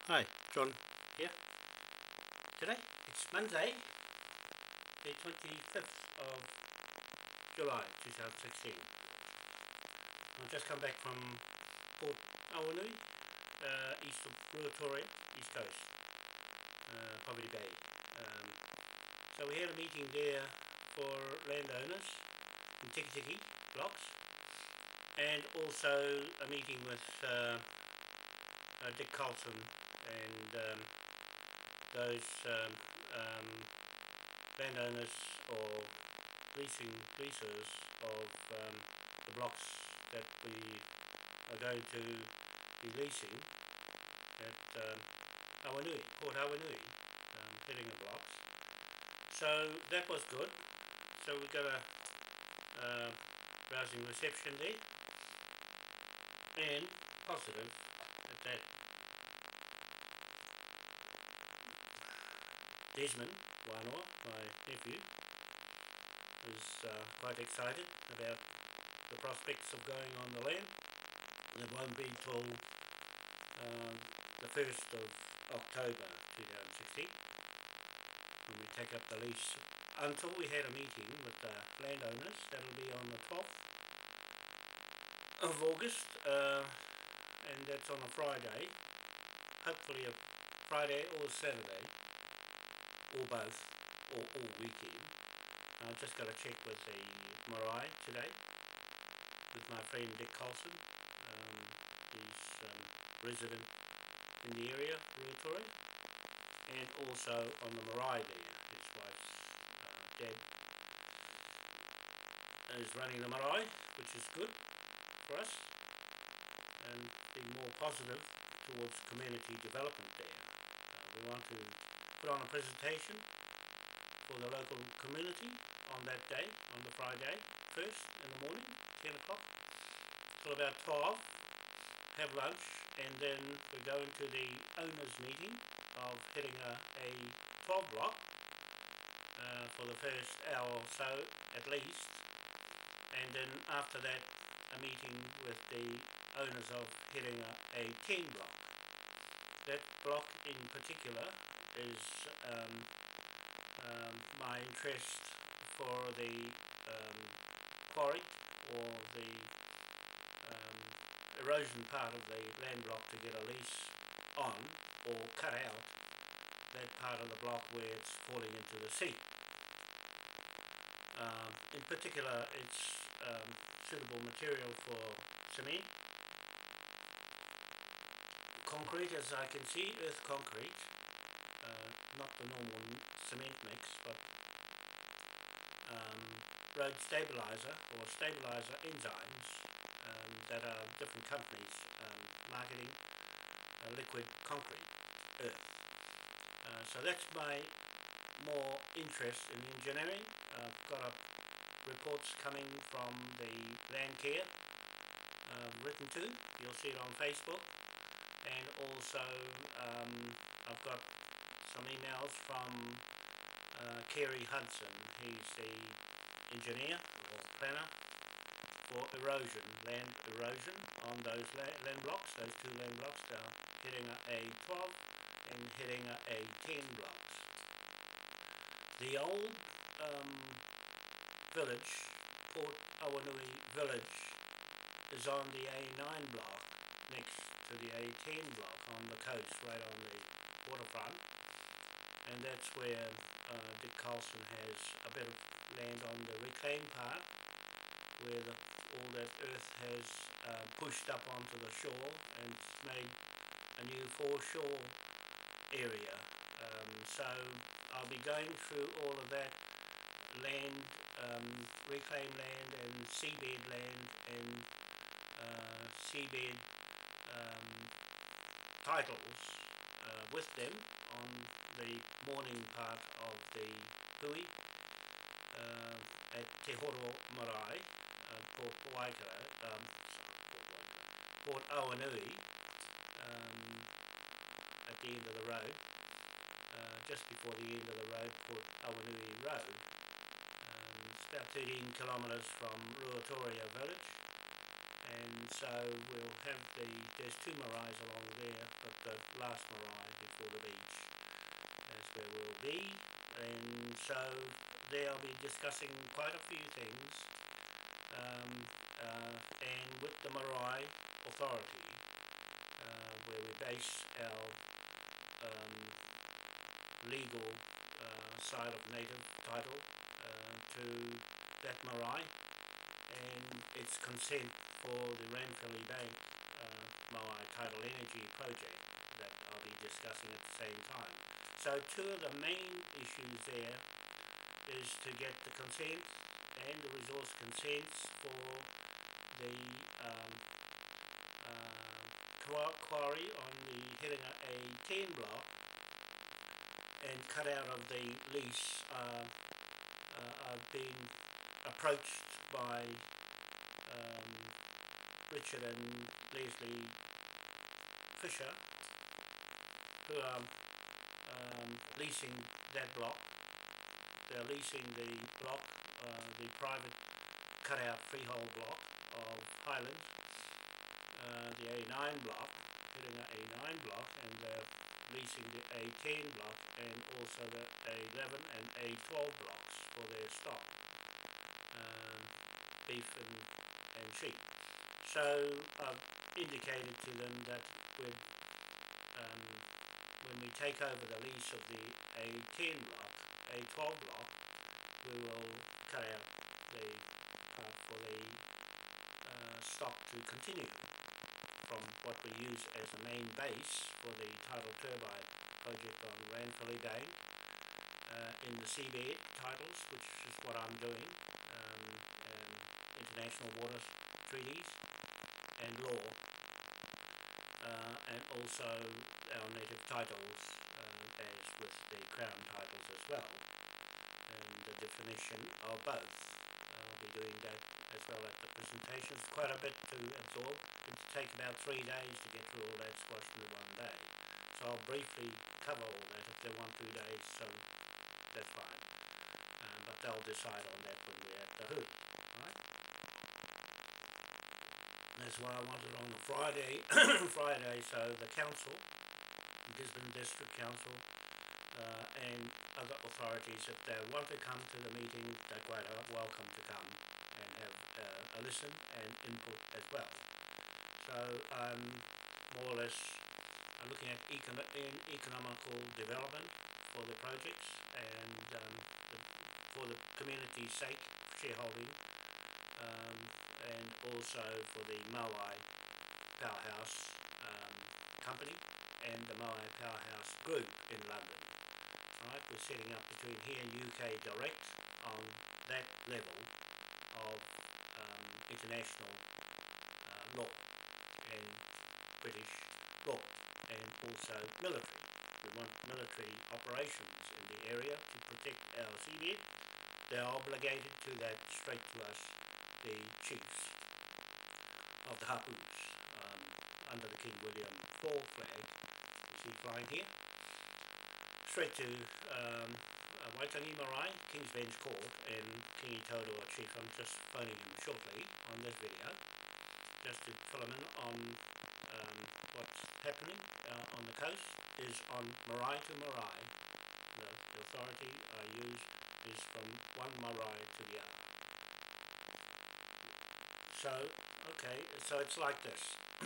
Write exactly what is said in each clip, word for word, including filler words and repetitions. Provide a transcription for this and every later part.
Hi, John here. Today it's Monday, the twenty-fifth of July two thousand sixteen. I've just come back from Port Awanui, uh, east of Ruatoria, east coast, uh, Poverty Bay. Um, so we had a meeting there for landowners in Tiki Tiki blocks, and also a meeting with uh, uh, Dick Carlson and um, those um, um, landowners or leasing leasers of um, the blocks that we are going to be leasing at um, Awanui, Port Awanui, um, heading the blocks. So that was good. So we got a uh, rousing reception there, and positive at that. Desmond, Wanoa, my nephew, is uh, quite excited about the prospects of going on the land. It won't be till um, the first of October two thousand sixteen when we take up the lease. Until we had a meeting with the landowners, that'll be on the twelfth of August, uh, and that's on a Friday, hopefully a Friday or a Saturday, or both, or all weekend. I've just got to check with the Marae today, with my friend Dick Carlson. Um, he's um, resident in the area, Ruatoria, and also on the Marae there. His wife's uh, dad is running the Marae, which is good for us, and be more positive towards community development there. Uh, we want to put on a presentation for the local community on that day, on the Friday, first in the morning, ten o'clock, till about twelve, have lunch, and then we go into the owners meeting of hitting a, a twelve block uh, for the first hour or so at least, and then after that a meeting with the owners of hitting a, a ten block. That block in particular is um, um, my interest for the um, quarry or the um, erosion part of the land block to get a lease on or cut out that part of the block where it's falling into the sea. Um, in particular, it's um, suitable material for cement, concrete, as I can see, earth concrete. Uh, not the normal cement mix, but um, road stabilizer or stabilizer enzymes um, that are different companies um, marketing uh, liquid concrete, earth. Uh, so that's my more interest in engineering. I've got up reports coming from the land care uh, written to. You'll see it on Facebook, and also um, I've got some emails from uh, Kerry Hudson. He's the engineer or planner for erosion, land erosion on those la land blocks, those two land blocks. They're hitting a twelve and hitting a ten blocks. The old um, village, Port Awanui village, is on the A nine block next to the A ten block on the coast, right on the waterfront. And that's where uh, Dick Carlson has a bit of land on the reclaim part, where the, all that earth has uh, pushed up onto the shore and made a new foreshore area. Um, so I'll be going through all of that land, um, reclaim land and seabed land and uh, seabed um, titles uh, with them on the morning part of the hui uh, at Te Horo Marae, uh, Port Waikato, um, sorry, Port, Waikato, Port Awanui, um, at the end of the road, uh, just before the end of the road, Port Awanui Road. Um, it's about thirteen kilometres from Ruatoria village, and so we'll have the, there's two maraes along there, but the last marae before the beach is where we'll be, and so there I'll be discussing quite a few things, um, uh, and with the Marae Authority, uh, where we base our um, legal uh, side of native title uh, to that marae, and its consent for the Ranfurly Bank uh, Maui Tidal Energy project that I'll be discussing at the same time. So two of the main issues there is to get the consent and the resource consents for the um, uh, quarry on the Herenga A ten block, and cut out of the lease. Uh, uh, I've been approached by um, Richard and Leslie Fisher, who are um, leasing that block. They're leasing the block, uh, the private cut-out freehold block of Highland, uh, the A nine block, hitting the A nine block, and they're leasing the A ten block and also the A eleven and A twelve blocks for their stock, um, beef and, and sheep. So I've indicated to them that we'd, um, when we take over the lease of the A ten block, A twelve block, we will cut out the part for the uh, stock to continue from what we use as a main base for the tidal turbine project on Ranfurly Bank uh, in the seabed titles, which is what I'm doing, um, um, international water treaties and law, uh, and also our native titles uh, as with the Crown titles as well, and the definition of both. I'll be doing that as well at the presentation. It's quite a bit to absorb. It'll take about three days to get through all that squashed into one day. So I'll briefly cover all that. If they want two days, so that's fine. Uh, but they'll decide on that when we're at the hood, right? That's why I wanted on the Friday, Friday, so the council, Gisborne District Council, uh, and other authorities, if they want to come to the meeting, they're quite welcome to come and have uh, a listen and input as well. So I'm more or less I'm looking at econ in economical development for the projects, and um, the, for the community's sake, shareholding, um, and also for the Maui Powerhouse um, company and the Maui Powerhouse group in London. Right, we're setting up between here and U K direct on that level of um, international uh, law and British law, and also military. We want military operations in the area to protect our seabed. They're obligated to that straight to us, the chiefs of the Hapus, um, under the King William the fourth flag, you see flying here, straight to um, uh, Waitangi Marae, King's Bench Court, and Kingi Taurua Chief. I'm just phoning him shortly on this video, just to fill him in on um, what's happening uh, on the coast. Is on marae to marae. The, the authority I use is from one marae to the other. So, okay, so it's like this.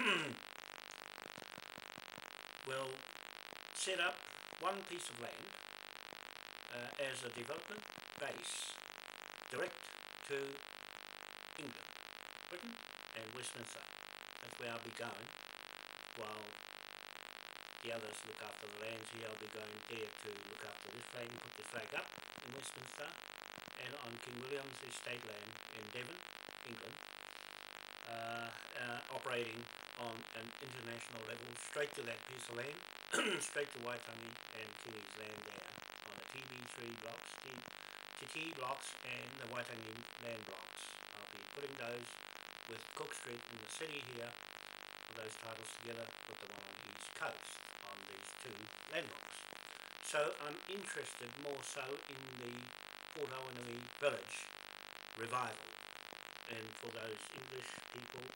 We'll set up one piece of land uh, as a development base direct to England, Britain and Westminster. That's where I'll be going, while the others look after the lands here. I'll be going there to look after this flag and put the flag up in Westminster, and on King William's estate land in Devon, England, uh, uh, operating on an international level straight to that piece of land, straight to Waitangi and Kingi's land there on the T B three blocks, T T blocks and the Waitangi land blocks. I'll be putting those with Cook Street in the city here, those titles together with the one on the east coast on these two land blocks. So I'm interested more so in the Port Awanui village revival, and for those English people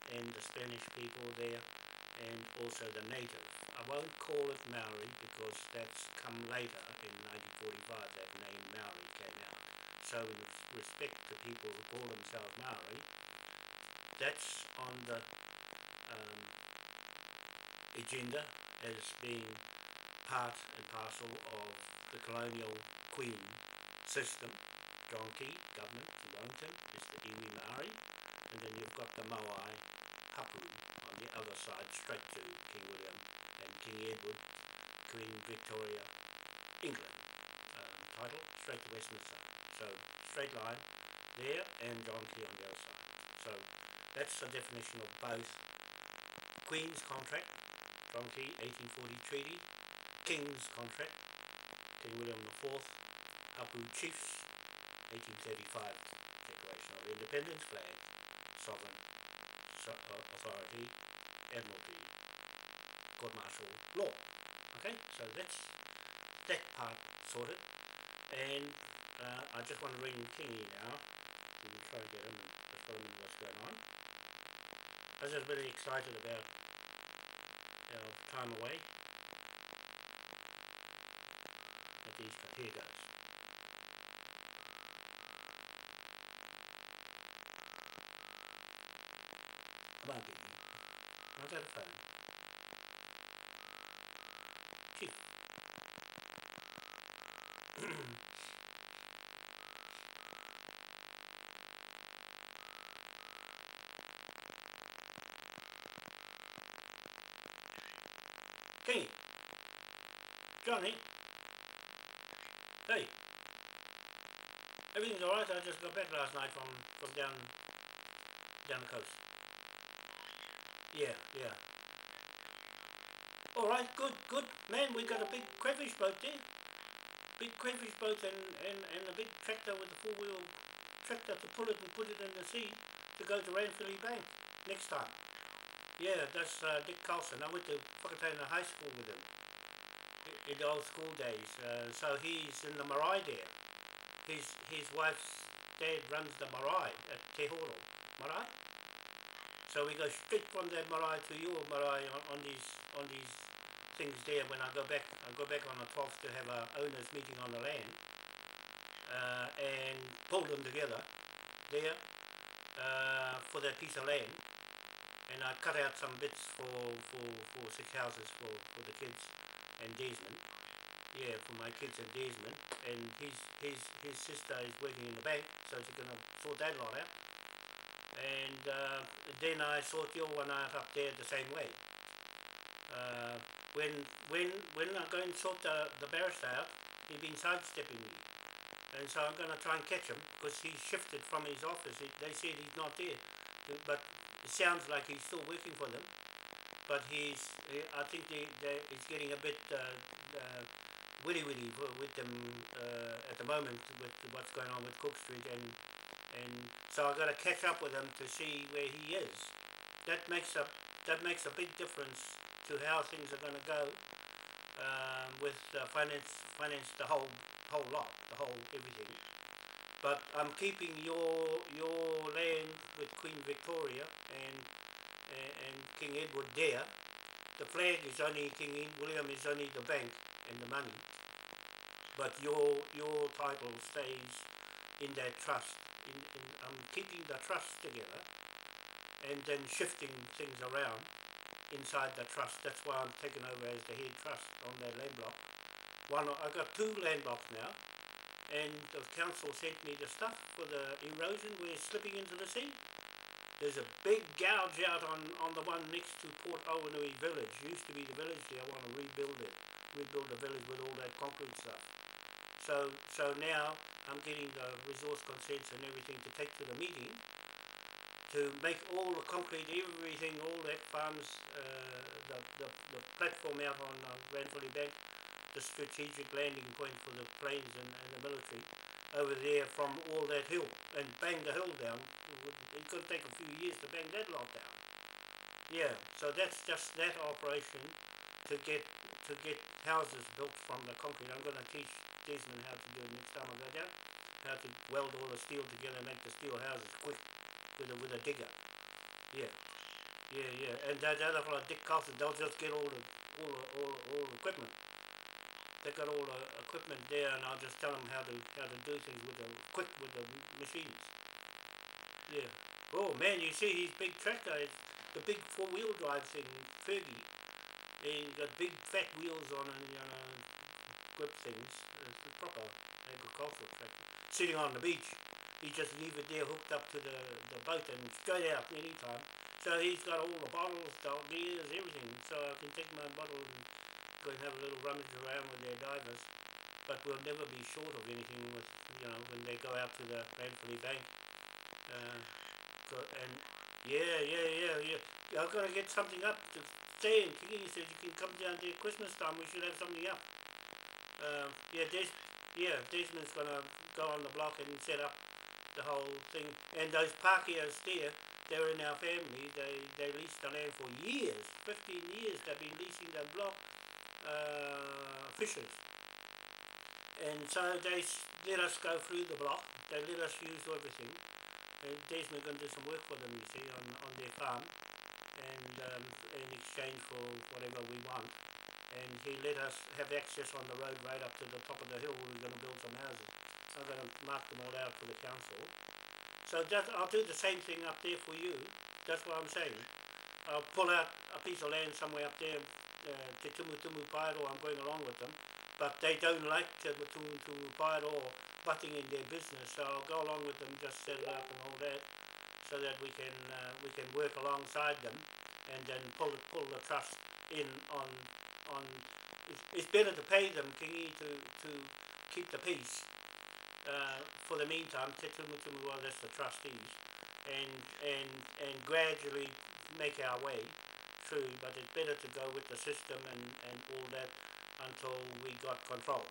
and the Spanish people there, and also the native. I won't call it Maori because that's come later in nineteen forty-five, that name Maori came out. So in respect to people who call themselves Maori, that's on the um, agenda as being part and parcel of the colonial queen system. John Key government in Wellington is the iwi Maori, and then you've got the Moai Hapu on the other side, straight to King William and King Edward, Queen Victoria, England um, title, straight to Westminster. So straight line there, and John Key on the other side. So that's the definition of both Queen's contract, John Key eighteen forty treaty, King's contract, King William the Fourth, Hapu Chiefs, eighteen thirty-five Declaration of Independence, flag, sovereign so, uh, authority, admiralty, court martial law. Okay, so that's that part sorted. And uh, I just want to ring Kingi now. We can try and get him and just tell him what's going on. I was just really excited about our time away. But these guys, here goes. I won't get you. I'll go to the phone. Chief. Kingi. Johnny. Hey. Everything's alright. I just got back last night from, from down down the coast. Yeah, yeah. Alright, good, good. Man, we got a big crayfish boat there. Big crayfish boat and, and, and a big tractor with a four-wheel tractor to pull it and put it in the sea to go to Ranfurly Bank next time. Yeah, that's uh, Dick Carlson. I went to Whakataina High School with him in the old school days. Uh, so he's in the marae there. His, his wife's dad runs the marae at Te Horo Marae. So we go straight from that marae to your marae on, on these on these things there. When I go back, I go back on the twelfth to have a owners meeting on the land uh, and pull them together there uh, for that piece of land. And I cut out some bits for for, for six houses for, for the kids and Desmond. Yeah, for my kids and Desmond. And his his his sister is working in the bank, so she's gonna sort that lot out. And uh, then I sort your one out up there the same way. Uh, when when when I go and sort the, the barrister out, he's been sidestepping me. And so I'm going to try and catch him, because he's shifted from his office. He, they said he's not there. But it sounds like he's still working for them. But he's, he, I think they, they, he's getting a bit uh, uh, witty-witty with them uh, at the moment, with what's going on with Cook Street, and and so I've got to catch up with him to see where he is. That makes a that makes a big difference to how things are going to go um, with uh, finance finance the whole whole lot, the whole everything. But I'm keeping your your land with Queen Victoria and and, and King Edward there. The flag is only King William is only the bank and the money, but your your title stays in that trust. In, in, I'm keeping the trust together and then shifting things around inside the trust. That's why I'm taking over as the head trust on that land block. One, I've got two land blocks now, and the council sent me the stuff for the erosion where it's slipping into the sea. There's a big gouge out on, on the one next to Port Awanui village. Used to be the village there. I want to rebuild it. Rebuild the village with all that concrete stuff. So, so now I'm getting the resource consents and everything to take to the meeting to make all the concrete, everything, all that farms, uh, the, the, the platform out on uh, Ranfurly Bank, the strategic landing point for the planes and, and the military over there from all that hill, and bang the hill down. It could take a few years to bang that lot down. Yeah, so that's just that operation to get to get houses built from the concrete. I'm going to teach Desmond how to do it next time I go down, how to weld all the steel together and make the steel houses quick with a, with a digger. Yeah, yeah, yeah. And that other fellow, Dick Carlson, they'll just get all the all the, all the, all the equipment. They've got all the equipment there, and I'll just tell them how to how to do things with the quick with the machines. Yeah. Oh man, you see his big tractor, it's the big four wheel drive thing, Fergie. He's got big fat wheels on and you know grip things. It's a proper agricultural tractor. Sitting on the beach, he just leave it there hooked up to the, the boat and straight out any time. So he's got all the bottles, the gears, everything. So I can take my bottle and go and have a little rummage around with their divers. But we'll never be short of anything with, you know, when they go out to the Ranfurly Bank. Uh, and yeah, yeah, yeah, yeah. I've got to get something up to stay in. Kingi said you can come down there Christmas time. We should have something up. Uh, yeah, Des, yeah, Desmond's going to go on the block and set up the whole thing. And those Pākehās there, they're in our family. They they leased the land for years, fifteen years. They've been leasing the block, uh, fishers. And so they let us go through the block. They let us use everything. And Desmond's going to do some work for them, you see, on on their farm, and um, in exchange for whatever we want. And he let us have access on the road right up to the top of the hill where we're going to build some houses. I'm going to mark them all out for the council. So that, I'll do the same thing up there for you. That's what I'm saying. I'll pull out a piece of land somewhere up there, uh, Te Tumu Tumu Paero, I'm going along with them. But they don't like Te Tumu Tumu Paero butting in their business, so I'll go along with them, just set it up and all that, so that we can uh, we can work alongside them, and then pull pull the trust in on on. It's, it's better to pay them, Kingi, to to keep the peace. Uh, for the meantime, Te Tumu Tumu, well, that's the trustees, and and and gradually make our way through. But it's better to go with the system and and all that until we got control.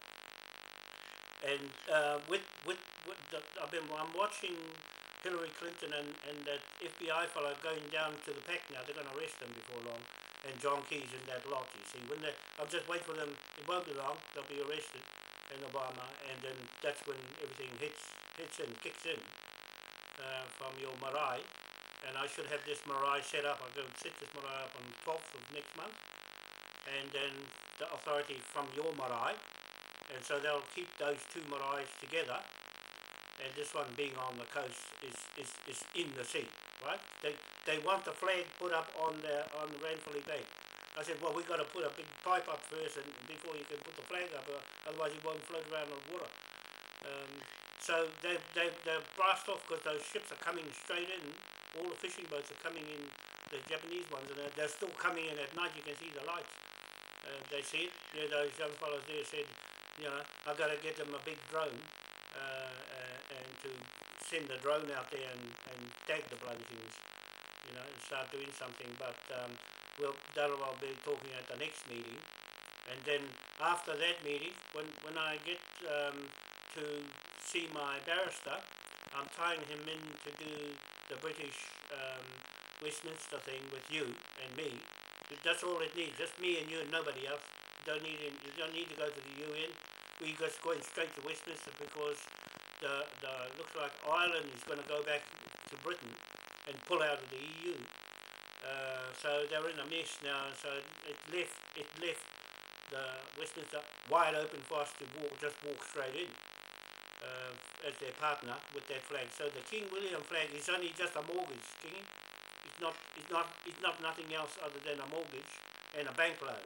And uh, with with, with the, I've been I'm watching Hillary Clinton and and that F B I fellow going down to the pack now. They're going to arrest them before long. And John Key's in that lot. You see, when they, I'll just wait for them. It won't be long. They'll be arrested. And Obama, and then that's when everything hits hits in, kicks in uh, from your marae. And I should have this marae set up. I'm going to set this marae up on the twelfth of next month, and then the authority from your marae, and so they'll keep those two maraes together. And this one being on the coast is is, is in the sea, right? They they want the flag put up on the on the Ranfurly Bank. I said, well, we've got to put a big pipe up first and before you can put the flag up, uh, otherwise it won't float around on water. Um, so they, they, they blast off because those ships are coming straight in. All the fishing boats are coming in, the Japanese ones, and they're, they're still coming in at night. You can see the lights. Uh, they see it. Yeah, those young fellows there said, you know, I've got to get them a big drone uh, uh, and to send the drone out there and, and tag the bloody things, you know, and start doing something. But um, well, that'll I'll be talking at the next meeting, and then after that meeting, when when I get um, to see my barrister, I'm tying him in to do the British um, Westminster thing with you and me. That's all it needs, just me and you and nobody else. Don't need in, you don't need to go to the U N. We just going straight to Westminster because the the looks like Ireland is going to go back to Britain and pull out of the E U. Uh, so they're in a mess now, so it left it left the Westminster wide open for us to walk, just walk straight in uh, as their partner with that flag. So the King William flag is only just a mortgage, Kingi. It's not it's not it's not nothing else other than a mortgage and a bank loan.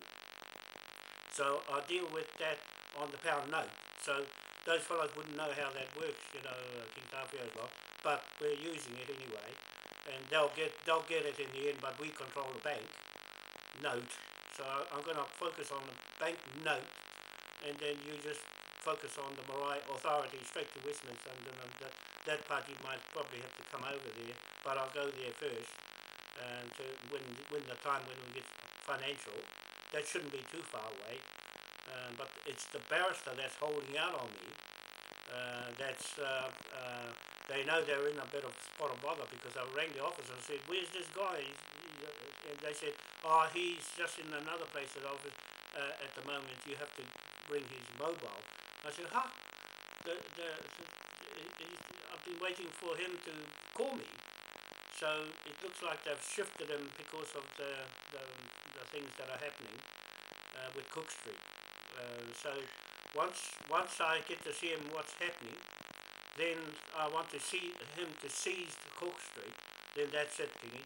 So I deal with that on the pound note. So those fellows wouldn't know how that works, you know, King Taurua's lot, but we're using it anyway. And they'll get they'll get it in the end, but we control the bank note. So I'm going to focus on the bank note, and then you just focus on the Marae authority straight to Westminster. And then that, that part you might probably have to come over there, but I'll go there first. And to when when the time when we get financial, that shouldn't be too far away. Uh, but it's the barrister that's holding out on me. Uh, that's uh, uh, they know they're in a bit of spot of bother because I rang the office and said, where's this guy? He's, he's, uh, and they said, oh, he's just in another place at office uh, at the moment. You have to bring his mobile. I said, huh? The, the, the, I've been waiting for him to call me. so it looks like they've shifted him because of the, the, the things that are happening uh, with Cook Street. Uh, so once once I get to see him what's happening, then I want to see him to seize the Cook Street. Then that's it, Kingi.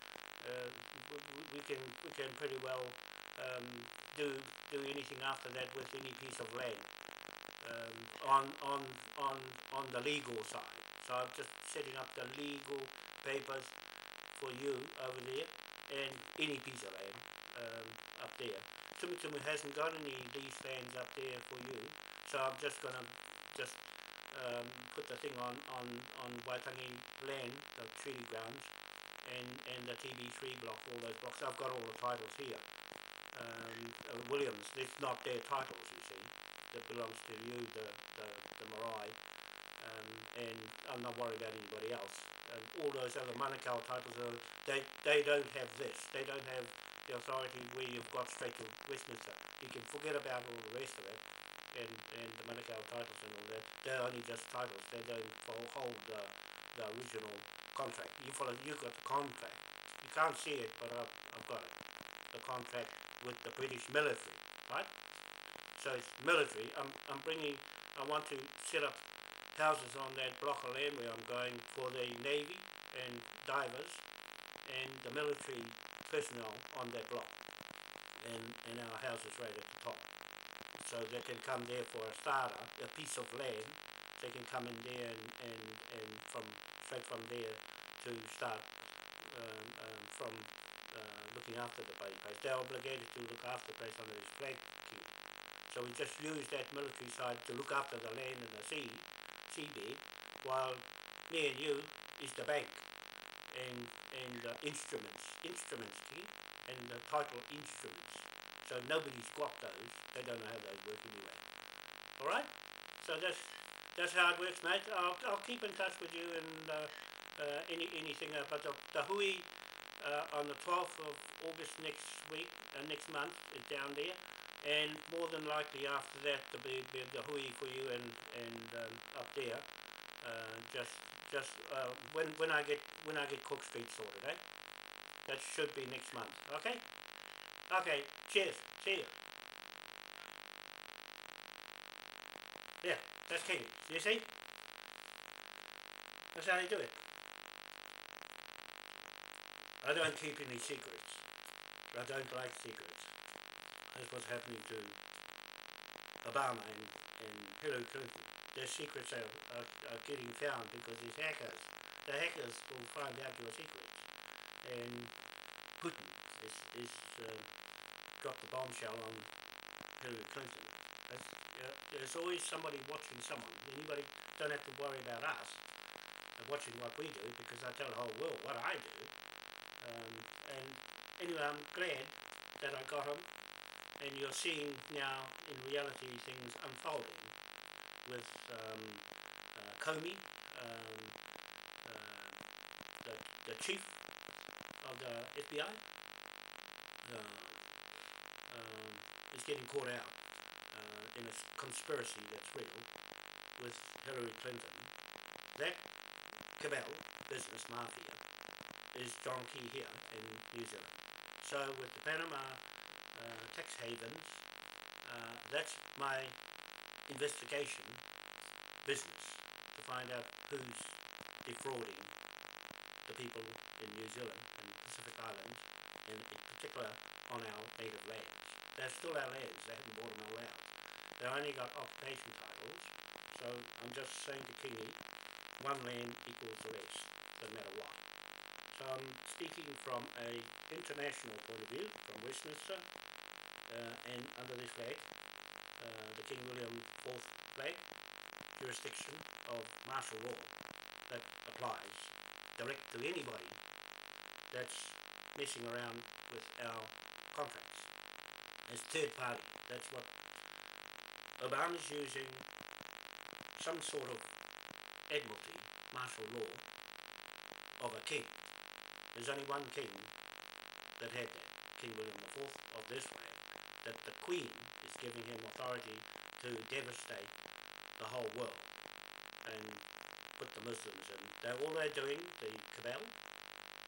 Uh, we, we can we can pretty well um, do do anything after that with any piece of land um, on on on on the legal side. So I'm just setting up the legal papers for you over there, and any piece of land um, up there. Tumitumu hasn't got any lease lands up there for you, so I'm just going to just um, put the thing on, on, on Waitangi land, the treaty grounds, and, and the T B three block, all those blocks. I've got all the titles here. Um, uh, Williams, it's not their titles, you see. That belongs to you, the, the, the Marae, um, and I'm not worried about anybody else. And all those other Manukau titles, are, they, they don't have this. They don't have the authority where you've got straight to Westminster. You can forget about all the rest of it, and, and the Manukau titles and all that. They're only just titles. They don't hold the, the original contract. You follow, you've got the contract. You can't see it, but I've, I've got it. The contract with the British military, right? So it's military. I'm, I'm bringing, I want to set up houses on that block of land where I'm going for the Navy and divers and the military personnel on that block, and, and our houses right at the top. So they can come there for a starter, a piece of land. They can come in there and, and, and from straight from there to start um, um, from uh, looking after the bloody place. They're obligated to look after the place under this flag king. So we just use that military side to look after the land and the sea, seabed, while me and you is the bank and and uh, instruments, instruments king, and the title instruments. So nobody's got those. They don't know how they work anyway. All right. So that's that's how it works, mate. I'll I'll keep in touch with you and uh, uh, any anything. Uh, but the, the hui uh, on the twelfth of August next week, uh, next month, is down there. And more than likely after that to be, be the hui for you and and um, up there. Uh, just just uh, when when I get when I get Cook Street sorted, eh? That should be next month. Okay. Okay. Cheers. See you. Yeah, that's Kingi. You see? That's how they do it. I don't keep any secrets. I don't like secrets. That's what's happening to Obama and, and Hillary Clinton. Their secrets are, are, are getting found because there's hackers. The hackers will find out your secrets. And Putin is, is uh, dropped the bombshell on Hillary Clinton. That's, uh, there's always somebody watching someone. Anybody don't have to worry about us watching what we do, because I tell the whole world what I do. Um, and anyway, I'm glad that I got him. And you're seeing now, in reality, things unfolding with um, uh, Comey, um, uh, the, the chief of the F B I, uh, um, is getting caught out uh, in a conspiracy that's real with Hillary Clinton. That cabal, business mafia, is John Key here in New Zealand. So with the Panama uh, tax havens, uh, that's my investigation business, to find out who's defrauding the people in New Zealand and the Pacific Islands, and in particular on our native lands. They're still our lands, they haven't bought them all out. They only got occupation titles, so I'm just saying to Kingi, one land equals the rest, no matter what. So I'm speaking from a international point of view, from Westminster, uh, and under this flag, uh, the King William the fourth flag, jurisdiction of martial law that applies direct to anybody that's messing around with our contracts. As third party, that's what Obama's using, some sort of admiralty, martial law of a king. There's only one king that had that, King William the fourth of this flag, that the Queen is giving him authority to devastate the whole world and put the Muslims in. They're all they're doing, the cabal,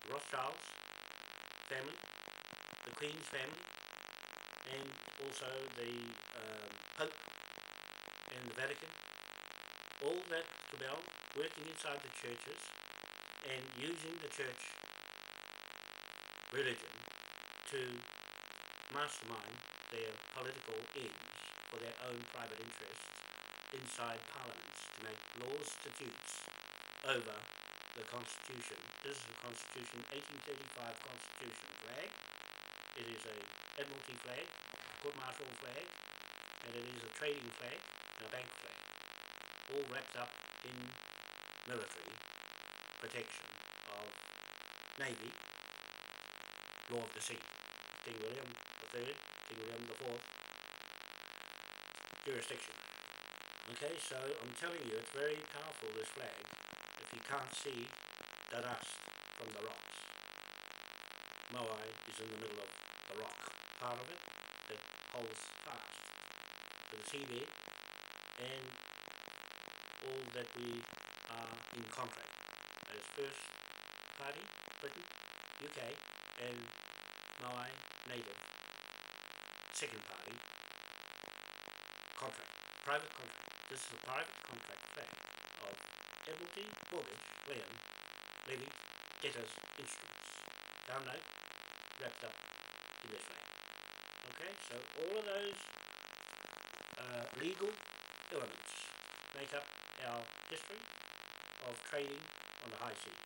Rothschilds family, the Queen's family, and also the um, Pope and the Vatican, all that cabal working inside the churches and using the church religion to mastermind their political ends for their own private interests inside parliaments to make laws, statutes over the Constitution. This is the Constitution, eighteen thirty-five Constitution flag. It is a Admiralty flag, court-martial flag, and it is a trading flag and a bank flag, all wrapped up in military protection of Navy, law of the sea, King William the Third, King William the Fourth, jurisdiction. Okay, so I'm telling you, it's very powerful, this flag, if you can't see the dust from the rocks. Moai is in the middle of the rock part of it that holds fast to the seabed and all that we are in contract as first party, Britain, U K, and Moai native, second party, contract, private contract. This is a private contract flag of Admiralty, mortgage, land, levy, debtors, instruments, down note, wrapped up in this flag. Okay, so all of those uh, legal elements make up our history of trading on the high seas.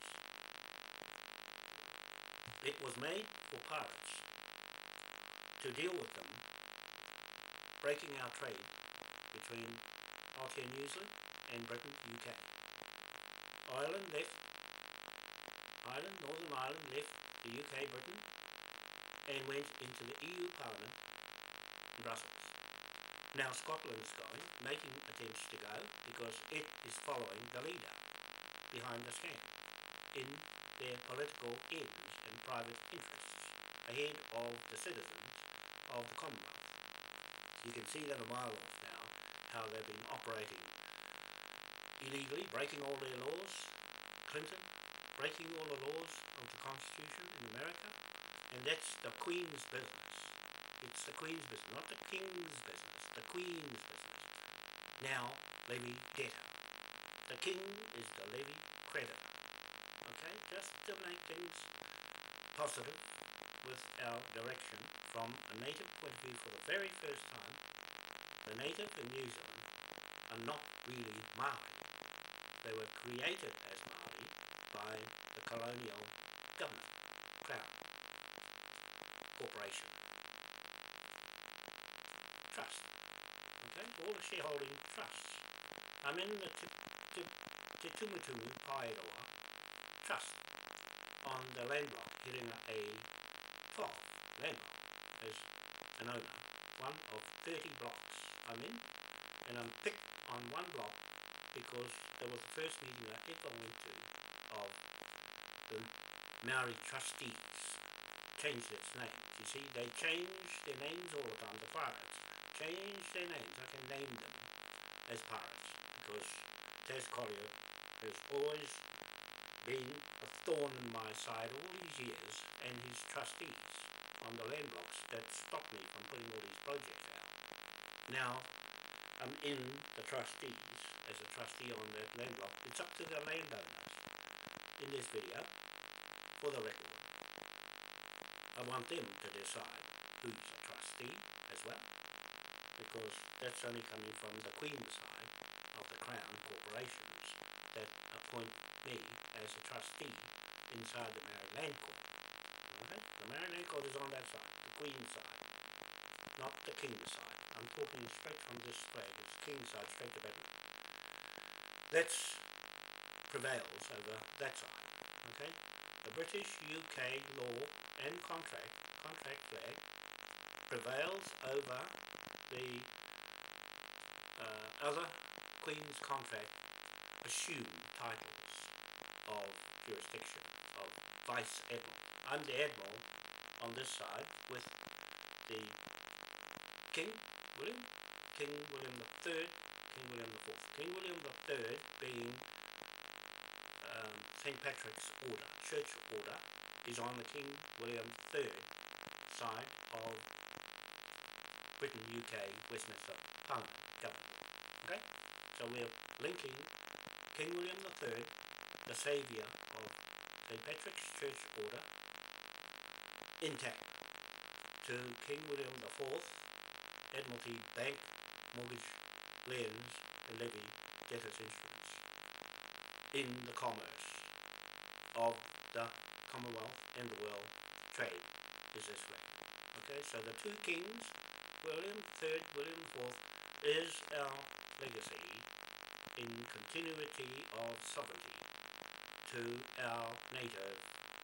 It was made for pirates to deal with them, breaking our trade between Aotearoa, New Zealand and Britain, U K. Ireland left, Ireland, Northern Ireland left the U K, Britain, and went into the E U Parliament in Brussels. Now Scotland's going, making attempts to go, because it is following the leader behind the scam in their political ends and private interests, ahead of the citizens of the Commonwealth. You can see that a mile off now, how they've been operating illegally, breaking all their laws. Clinton, breaking all the laws of the Constitution in America. And that's the Queen's business. It's the Queen's business, not the King's business, the Queen's business. Now, levy debtor. The King is the levy creditor. Okay, just to make things positive with our direction from a native point of view for the very first time. The native in New Zealand are not really Maori. They were created as Maori by the colonial government, Crown, Corporation, Trust. Okay, all the shareholding trusts. I'm in the Te Tumutumu Paeroa Trust on the land block, hitting a twelve land block as an owner, one of thirty blocks I'm in, and I'm picked on one block because there was the first meeting I ever went to of the Maori trustees. Changed its names. You see, they change their names all the time, the pirates. Change their names. I can name them as pirates because Taz Collier has always been a thorn in my side all these years, and his trustees on the land blocks that stopped me from putting all these projects out. Now, I'm in the trustees as a trustee on that land block. It's up to the landowners in this video, for the record. I want them to decide who's a trustee as well, because that's only coming from the Queen's side of the Crown corporations that appoint me as a trustee inside the Maori Land Court. Okay? The Maori Land Court is on that side, the Queen's side, not the King's side. I'm talking straight from this flag, it's King's side, straight to Britain. That prevails over that side. Okay? The British U K law and contract, contract flag, prevails over the uh, other Queen's contract assumed titles of jurisdiction, of Vice Admiral. I'm the Admiral on this side with the King William, King William the Third, King William the Fourth. King William the Third being um, Saint Patrick's order, church order, is on the King William the third side of Britain, U K, Westminster Parliament government. Okay? So we're linking King William the third, the saviour of Saint Patrick's Church order, intact, to King William the fourth, Admiralty Bank, Mortgage, Liens and Levy Debtors Instruments in the commerce of the Commonwealth and the world trade is this way. Okay, so the two kings, William the third, William the fourth, is our legacy in continuity of sovereignty to our native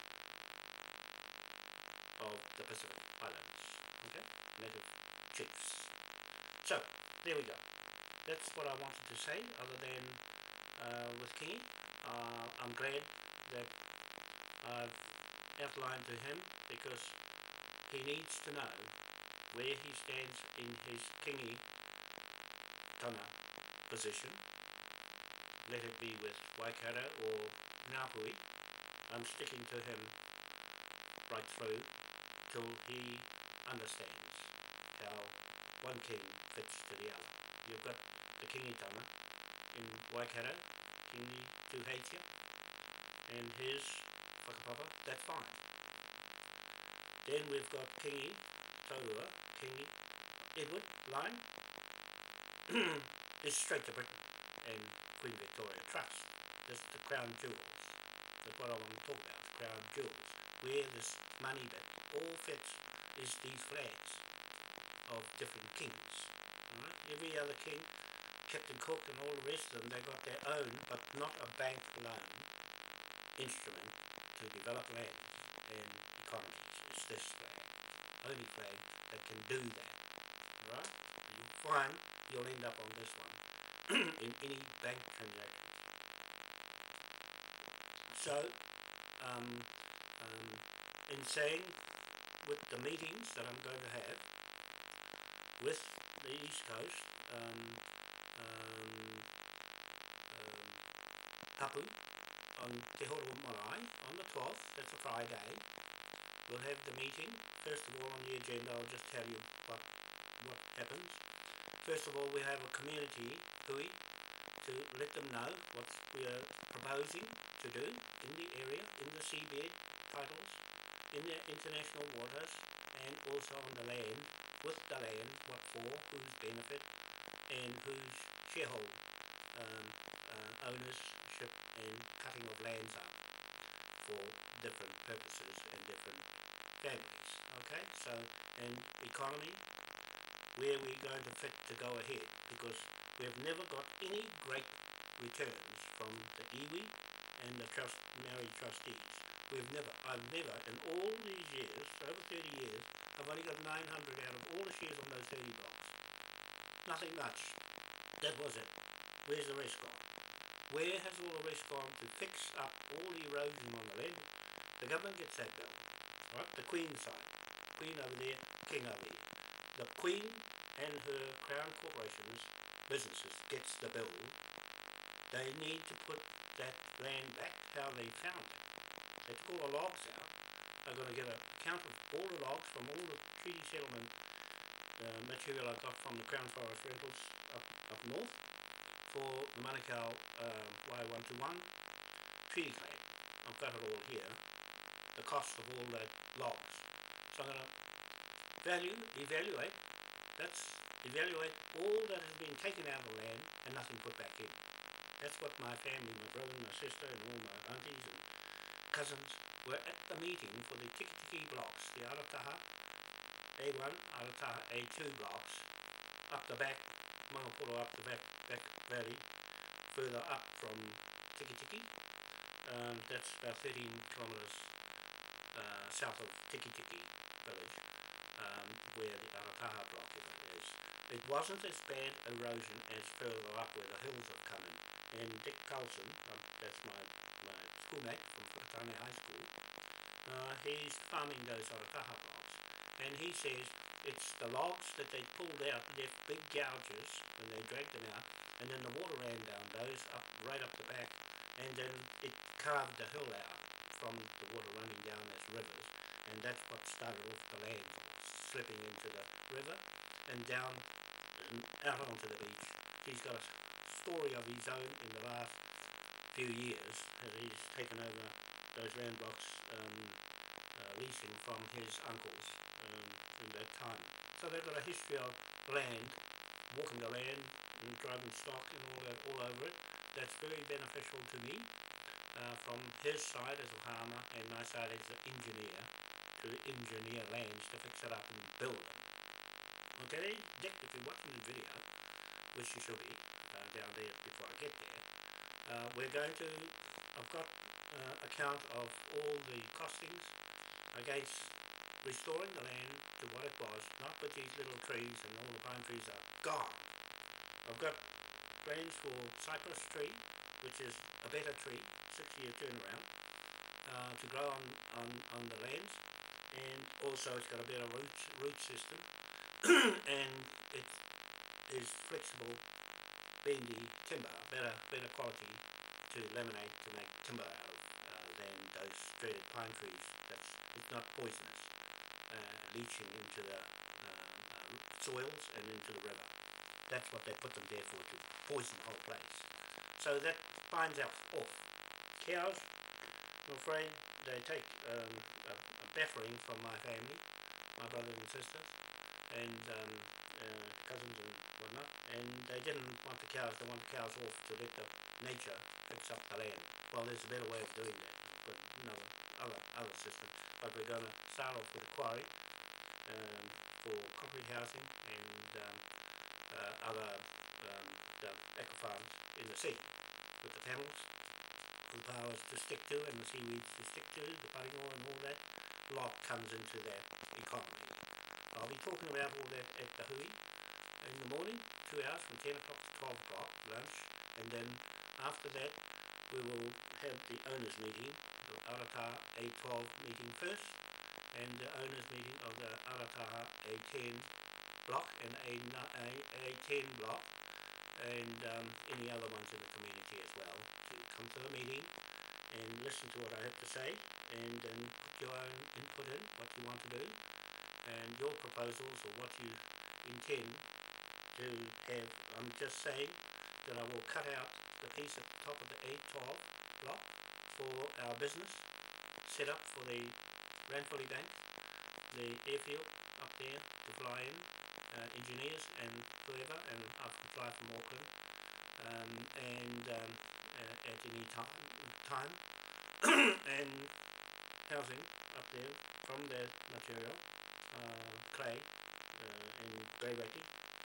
of the Pacific Islands, okay, native chiefs. So, there we go. That's what I wanted to say, other than uh, with Kingi. Uh, I'm glad that I've outlined to him, because he needs to know where he stands in his Kingi Tana position, let it be with Waikato or Ngāpuhi. I'm sticking to him right through till he understands how one king fits to the other. You've got the Kingi Tana in Waikato, Kingi Tuheitia, and his whakapapa, that's fine. Then we've got Kingi Taurua, Kingi Edward line, is straight to Britain and Queen Victoria Trust. That's the crown jewels. That's what I want to talk about, the crown jewels. Where this money that all fits is these flags of different kings. Right? Every other king, Captain Cook and all the rest of them, they got their own, but not a bank loan instrument to develop lands and economies. It's this flag, only flag that can do that. Right? You'll find you'll end up on this one in any bank transaction. So, um, um, in saying, with the meetings that I'm going to have with the East Coast, um, um, um, Tapu, on Te Horo Marae, on the twelfth, that's a Friday, we'll have the meeting. First of all, on the agenda, I'll just tell you what, what happens. First of all, we have a community hui to let them know what we are proposing to do in the area, in the seabed titles, in the international waters, and also on the land, with the land, what for, whose benefit, and whose sharehold um, uh, ownership and cutting of lands are for different purposes and different families. Okay, so, and economy, where we're going to fit to go ahead, because we have never got any great returns from the iwi and the trust, married trustees. We've never, I've never, in all these years, over thirty years, I've only got nine hundred out of all the shares on those thirty blocks. Nothing much. That was it. Where's the rest gone? Where has all the rest gone to fix up all the erosion on the land? The government gets that bill, right? The Queen side. Queen over there, King over here. The Queen and her Crown Corporations, businesses, gets the bill. They need to put that land back how they found it. They took all the logs out. They're going to get a count of all the logs from all the treaty settlement uh, material I got from the Crown Forest Rentals up, up north for the Manukau uh, Y one twenty-one treaty claim. I've got it all here, the cost of all the logs. So I'm going to value, evaluate, that's evaluate all that has been taken out of the land and nothing put back in. That's what my family, my brother, my sister, and all my aunties and cousins were at the meeting for the Tiki-Tiki blocks, the Arataha A one, Arataha A two blocks, up the back, Mangaporo up the back, back valley, further up from Tiki-Tiki. Um, that's about thirteen kilometres uh, south of Tiki-Tiki village, um, where the Arataha block is. It wasn't as bad erosion as further up where the hills have come in. And Dick Carlson, um, that's my, my schoolmate from Whakatane High School, uh, he's farming those Arataha blocks. And he says it's the logs that they pulled out, left big gouges when they dragged them out, and then the water ran down those, up right up the back, and then it carved the hill out from the water running down as rivers, and that's what started off the landfall, slipping into the river and down and out onto the beach. He's got a story of his own in the last few years, as he's taken over those land blocks um, uh, leasing from his uncles um, in that time. So they've got a history of land, walking the land and driving stock and all that all over it. That's very beneficial to me uh, from his side as a farmer and my side as an engineer to engineer lands to fix it up and build them. Okay, Dick, if you're watching the video, which you should be uh, down there before I get there, uh, we're going to, I've got uh, account of all the costings against restoring the land to what it was, not with these little trees and all the pine trees are gone. I've got plans for cypress tree, which is a better tree, six year turnaround, uh, to grow on, on, on the lands, and also it's got a better root, root system, and it is flexible, bendy timber, better better quality to laminate to make timber out of uh, than those shredded pine trees. That's it's not poisonous, uh, leaching into the uh, uh, soils and into the river. That's what they put them there for, to poison the whole place. So that finds out off. Cows, I'm afraid they take um, a, a battering from my family, my brothers and sisters, and um, uh, cousins and whatnot, and they didn't want the cows, they want the cows off to let the nature fix up the land. Well, there's a better way of doing that, but another other, other system. But we're going to start off with a quarry um, for concrete housing and um, uh, other um, the aqua farms in the sea with the panels, the flowers to stick to and the seaweeds to stick to, the paringoa and all that lot comes into that economy. I'll be talking about all that at the hui in the morning, two hours from ten o'clock to twelve o'clock, lunch, and then after that we will have the owners meeting, the Arataha A twelve meeting first, and the owners meeting of the Arataha A ten block and A ten block, and um, any other ones in the community as well, to come to the meeting and listen to what I have to say, and then put your own input in, what you want to do, and your proposals or what you intend to have. I'm just saying that I will cut out the piece at the top of the A twelve block for our business, set up for the Ranfurly Bank, the airfield up there to fly in, uh, engineers and whoever, and I can fly from Auckland, um, and um, uh, at any time, time and housing up there from that material, uh, clay uh, and grey racking.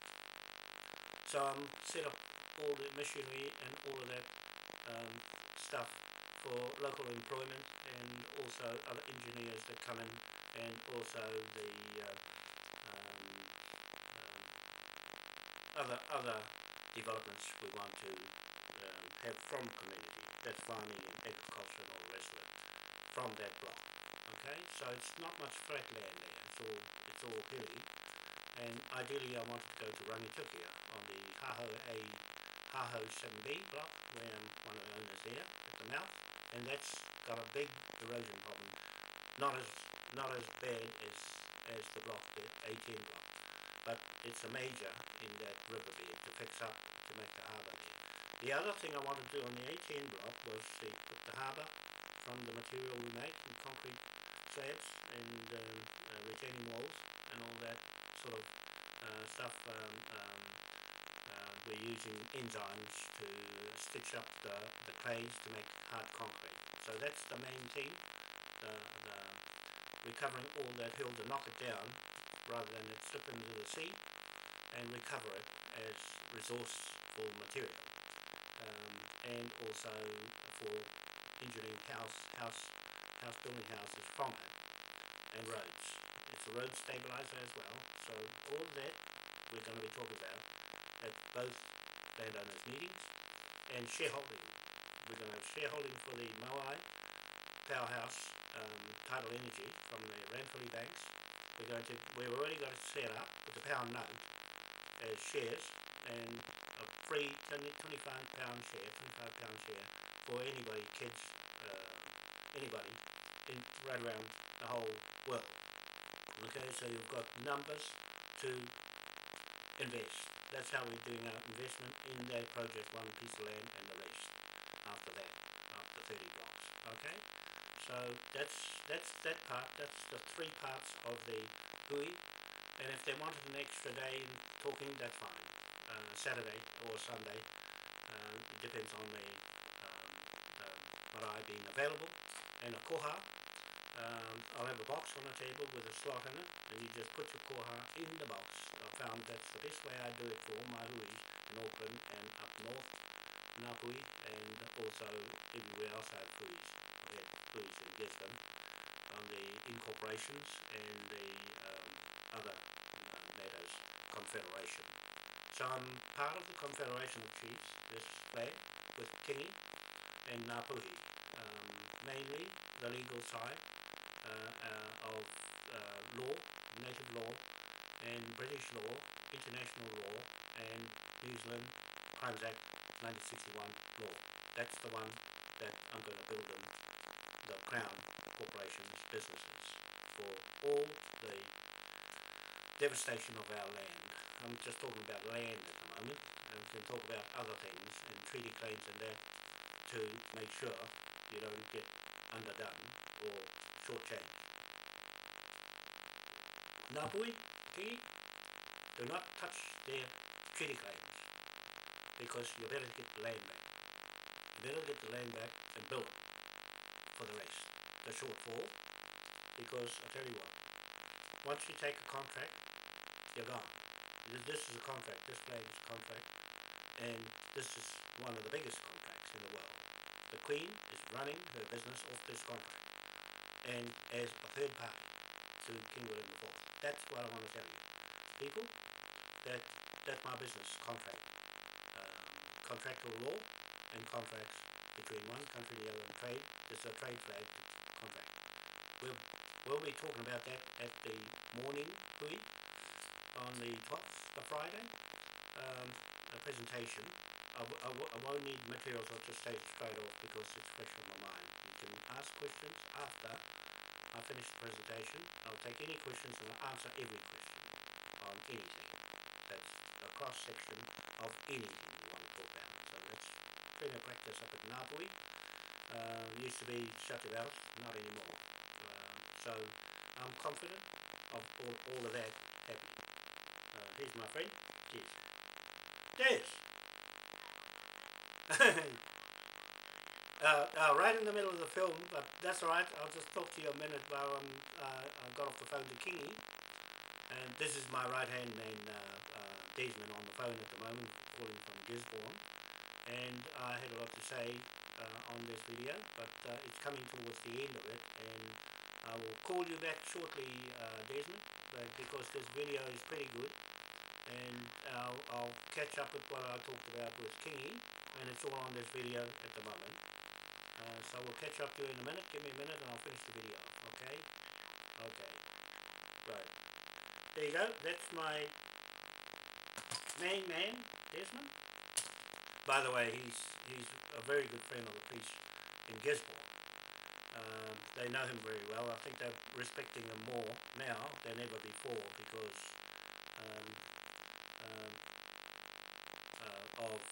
So I'm set up all the machinery and all of that um, stuff for local employment, and also other engineers that come in, and also the uh, um, um, other other developments we want to um, have from community. That's farming and agriculture and all the rest of it from that block. Okay, so it's not much flat land there. It's all it's all hilly, and ideally I wanted to go to Rangitukia on the Haho A Haho seven B block, where I'm one of the owners there at the mouth, and that's got a big erosion problem. Not as not as bad as as the block, the A ten block, but it's a major in that riverbed to fix up to make the harbour there. The other thing I wanted to do on the A ten block was to put the harbour from the material we make, in concrete slabs and um, uh, retaining walls and all that sort of uh, stuff. Um, um, uh, we're using enzymes to stitch up the, the clays to make hard concrete. So that's the main thing. The, the, we're covering all that hill to knock it down rather than it slip into the sea, and recover it as resourceful material, um, and also for engineering house house house building houses from it, and roads. It's a road stabilizer as well. So all of that we're going to be talking about at both landowners meetings, and shareholding. We're going to have shareholding for the Moai powerhouse, um, tidal energy from the Ranfurly banks. We're going to we've already got it set up with the pound note as shares, and a free twenty-five pound share, twenty-five pound share for anybody, kids, uh, anybody in right around the whole world. Okay, so you've got numbers to invest. That's how we're doing our investment in that project, one piece of land and the rest after that, after thirty blocks. Okay, so that's that's that part. That's the three parts of the hui. And if they wanted an extra day in talking, that's fine. Uh, Saturday or Sunday, uh, it depends on the um, um, marae being available. And a koha, um, I'll have a box on the table with a slot in it, and you just put your koha in the box. I found that's the best way I do it for all my huis in Auckland and up north, Ngāpui, and also everywhere else I have huis. I've had huis in Gisborne on the incorporations and the um, other uh, matters confederation. So I'm part of the Confederation of Chiefs, this flag, with Kingi and Ngāpuhi. Um, mainly the legal side uh, uh, of uh, law, native law, and British law, international law, and New Zealand Crimes Act nineteen sixty-one law. That's the one that I'm going to build in the Crown Corporation's businesses for all the devastation of our land. I'm just talking about land at the moment, and we can talk about other things and treaty claims and that to make sure you don't get underdone or shortchanged. Ngāpui, Kingi, do not touch their treaty claims because you better get the land back. You better get the land back and build it for the rest. The shortfall, because I tell you what, once you take a contract, you're gone. This is a contract, this flag is a contract, and this is one of the biggest contracts in the world. The Queen is running her business off this contract, and as a third party to King William the Fourth. That's what I want to tell you. People, that that's my business contract. Um, contractual law and contracts between one country and the other in trade. This is a trade flag contract. We'll, we'll be talking about that at the morning hui on the twelfth, the Friday, um, a presentation. I, w I, w I won't need materials, I'll just say it straight off because it's fresh on my mind. You can ask questions after I finish the presentation. I'll take any questions and I'll answer every question on anything. That's a cross-section of anything you want to talk about. So that's premier practice up at Ngāpui. Uh, used to be such a house, not anymore. Uh, so I'm confident of all, all of that happening. Uh, here's my friend. Cheers. Cheers! uh, uh, right in the middle of the film, but that's alright. I'll just talk to you a minute while I'm, uh, I got off the phone to Kingi. And this is my right hand man, uh, uh, Desmond, on the phone at the moment, calling from Gisborne. And I had a lot to say uh, on this video, but uh, it's coming towards the end of it, and I will call you back shortly, uh, Desmond, but because this video is pretty good, and I'll, I'll catch up with what I talked about with Kingi, and it's all on this video at the moment. Uh, so we'll catch up to you in a minute. Give me a minute and I'll finish the video, okay? Okay, right. There you go, that's my main man, Desmond. By the way, he's he's a very good friend of the police in Gisborne. Um, they know him very well. I think they're respecting him more now than ever before because um, um, uh, of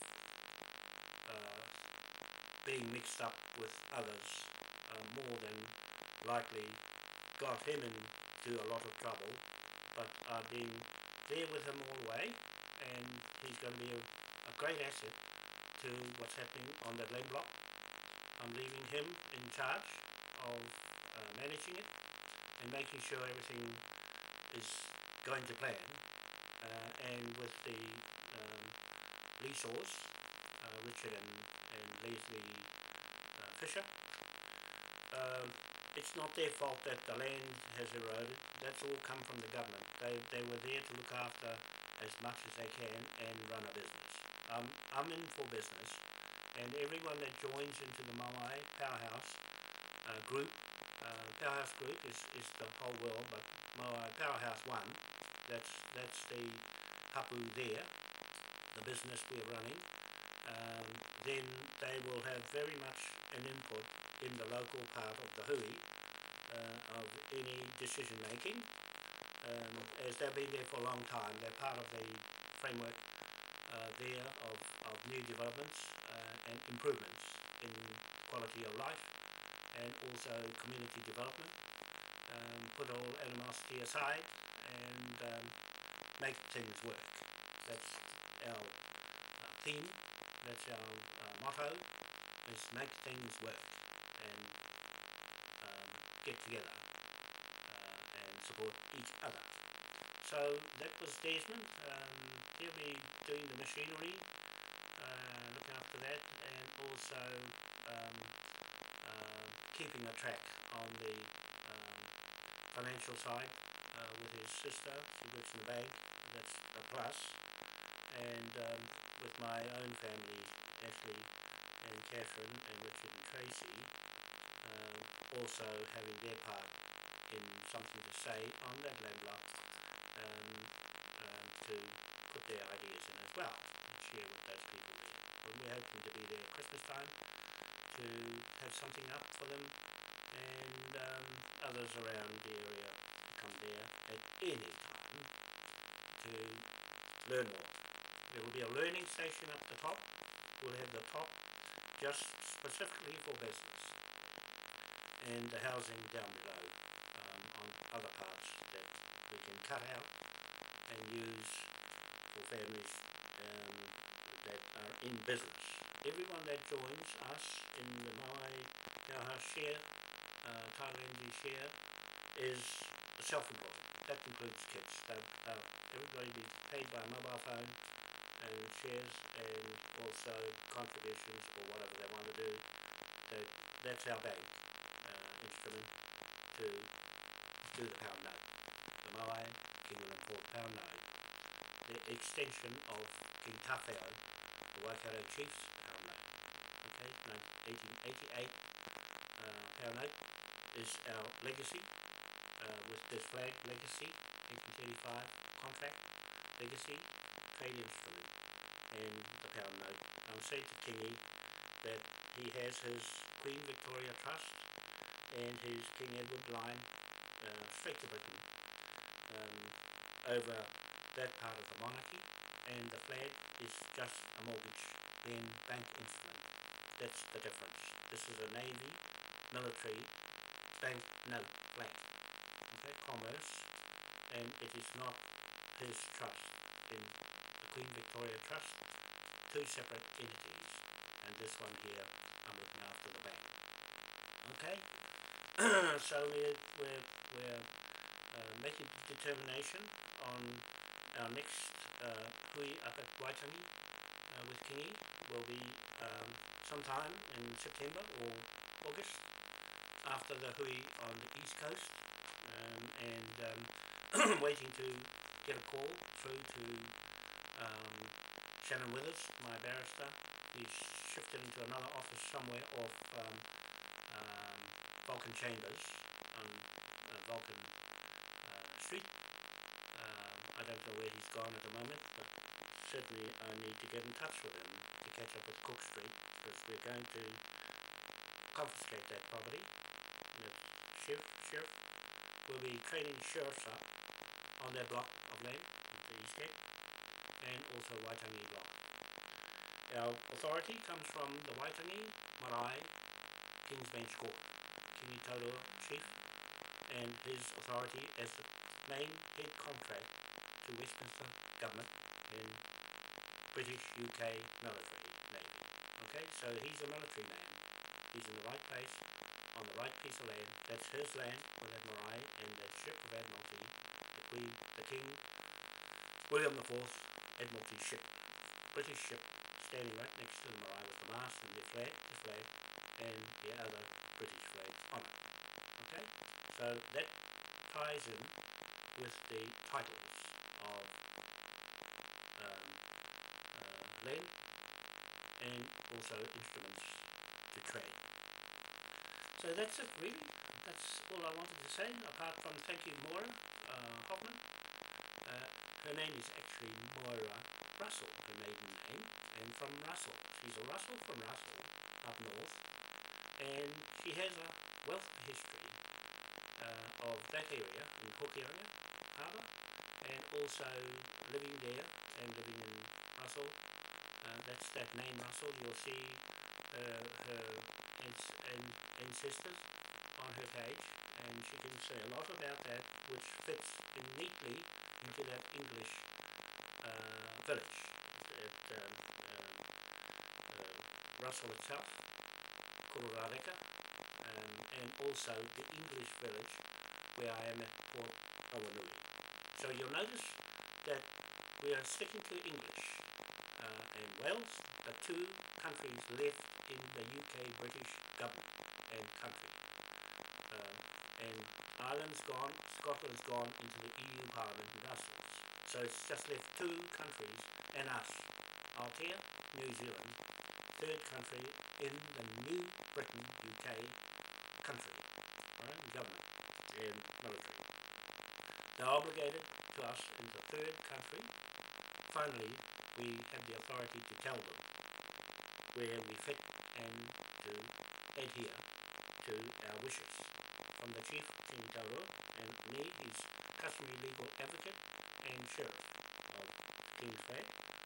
uh, being mixed up with others uh, more than likely got him into a lot of trouble. But I've been there with him all the way, and he's going to be a, a great asset to what's happening on that land block. I'm leaving him in charge of uh, managing it and making sure everything is going to plan. Uh, and with the um, leaseors, uh, Richard and, and Leslie uh, Fisher, um, it's not their fault that the land has eroded. That's all come from the government. They, they were there to look after as much as they can and run a business. Um, I'm in for business, and everyone that joins into the Moai Powerhouse uh, group, uh, Powerhouse group is, is the whole world, but Moai Powerhouse one, that's, that's the hapu there, the business we're running, um, then they will have very much an input in the local part of the hui uh, of any decision making. Um, as they've been there for a long time, they're part of the framework uh, there of, of new developments uh, and improvements in quality of life and also community development. Um, put all animosity aside and um, make things work. That's our uh, theme, that's our uh, motto, is make things work and um, get together uh, and support each other. So that was Desmond. Um, he'll be doing the machinery, uh, looking after that, and also um, uh, keeping a track on the um, financial side uh, with his sister. She works in the bank, that's a plus. And um, with my own family, Ashley and Catherine and Richard and Tracy, uh, also having their part in something to say on that land block, um, um, to put their ideas in as well and share with those people there. But we're hoping to be there at Christmas time to have something up for them, and um, others around the area come there at any time to learn more. There will be a learning station up the top. We'll have the top just specifically for business, and the housing down below um, on other parts that we can cut out and use for families um, that are in business. Everyone that joins us in the Maui Ngāha share, uh, Thailand share, is self-employed. That includes kids. They're, uh, everybody be paid by a mobile phone and shares, and also contributions or whatever they want to do. That, that's our bank uh, instrument to do the pound note. The Maui King William the Fourth pound note, the extension of King Tawhao, the Waikato Chief's pound note. Okay, eighteen eighty-eight uh, pound note is our legacy, uh, with this flag legacy, eighteen thirty-five contract legacy, trade instrument, and the pound note. I'll say to Kingi that he has his Queen Victoria Trust and his King Edward line uh, straight to Britain um, over that part of the monarchy, and the flag is just a mortgage pen bank instrument. That's the difference. This is a Navy military bank note flag. Okay, commerce, and it is not his trust. In the Queen Victoria Trust, two separate entities, and this one here, I'm looking after the bank. Okay, so we're, we're, we're uh, making determination on our next uh, hui up at Waitangi uh, with Kingi. Will be um, sometime in September or August, after the hui on the east coast, um, and um, waiting to get a call through to um, Shannon Withers, my barrister. He's shifted into another office somewhere off um, um, Vulcan Chambers on uh, Vulcan uh, Street. Um, I don't know where he's gone at the moment, but certainly I need to get in touch with him to catch up with Cook Street, because we're going to confiscate that property. The sheriff, sheriff will be training sheriffs up on their block of land, the East Head, and also Waitangi block. Our authority comes from the Waitangi Marae King's Bench Court, Kingi Taurua Chief, and his authority as the main head contract to Westminster Government in British U K military navy. Okay, so he's a military man. He's in the right place, on the right piece of land. That's his land with that marae and that ship of Admiralty, the Queen, the King William the Fourth Admiralty ship, British ship, standing right next to the marae with the mast and the flag, the flag, and the other British flags on it. Okay, so that ties in with the titles of um, uh, land and also instruments to trade. So that's it really. That's all I wanted to say, apart from thank you Moira uh, Hoffman. Uh, her name is actually Moira Russell, her maiden name, and from Russell. She's a Russell from Russell, up north, and she has a wealth of history uh, of that area in Hokianga Harbour, and also living there and living in Russell. Uh, that's that name Russell. You'll see uh, her ans- an- ancestors on her page, and she can say a lot about that, which fits in neatly into that English uh, village at um, um, uh, Russell itself, Kororareka, um, and also the English village where I am at Port Awanui. So you'll notice that we are sticking to English, uh, and Wales are two countries left in the U K British government and country. Uh, and Ireland's gone, Scotland's gone into the E U Parliament in Brussels. So it's just left two countries and us, Aotea, New Zealand, third country in the New Britain U K country, right, government and military. They're obligated to us in the third country. Finally, we have the authority to tell them where we fit and to adhere to our wishes. From the Chief Kingi Taurua and me, his customary legal advocate and sheriff of King's Flag,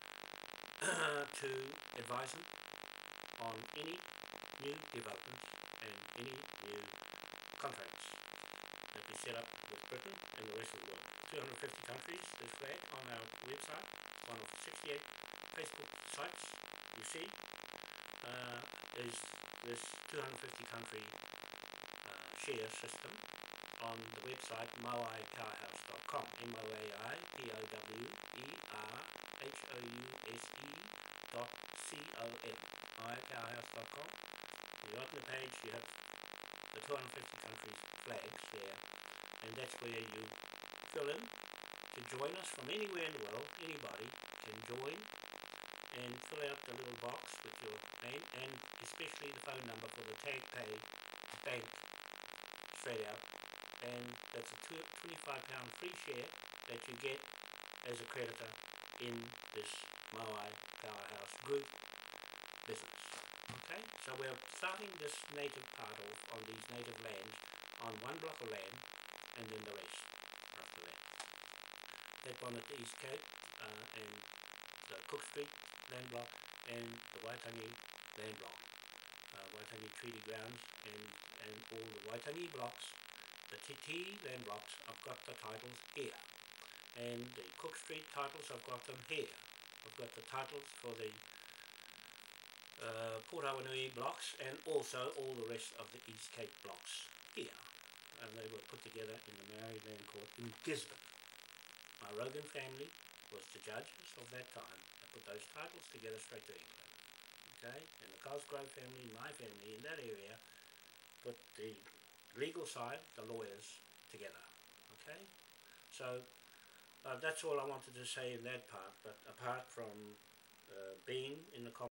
to advise him on any new developments and any new contracts that we set up with Britain and the rest of the world. two hundred fifty countries, this flag on our website, one of sixty-eight Facebook sites you see, uh, is this two hundred fifty country uh, share system on the website moai powerhouse dot com, M O A I P O W E R H O U S E dot C O M, moai powerhouse dot com. You open the page, you have the two hundred fifty countries flags there, and that's where you fill in to join us from anywhere in the world. Anybody can join and fill out the little box with your name and especially the phone number for the Tag Pay bank straight out, and that's a twenty-five pound free share that you get as a creditor in this Moai Powerhouse group business. Okay, so we're starting this native part off on these native lands on one block of land, and then the rest after that. That one at the East Cape uh, and the Cook Street land block and the Waitangi land block, uh, Waitangi Treaty Grounds, and, and all the Waitangi blocks, the T T land blocks, I've got the titles here, and the Cook Street titles, I've got them here. I've got the titles for the uh, Port Awanui blocks and also all the rest of the East Cape blocks here, and they were put together in the Maori Land Court in Gisborne. My Rogan family was the judges of that time. They put those titles together straight to England. Okay, and the Cosgrove family, my family in that area, put the legal side, the lawyers, together. Okay, so uh, that's all I wanted to say in that part. But apart from uh, being in the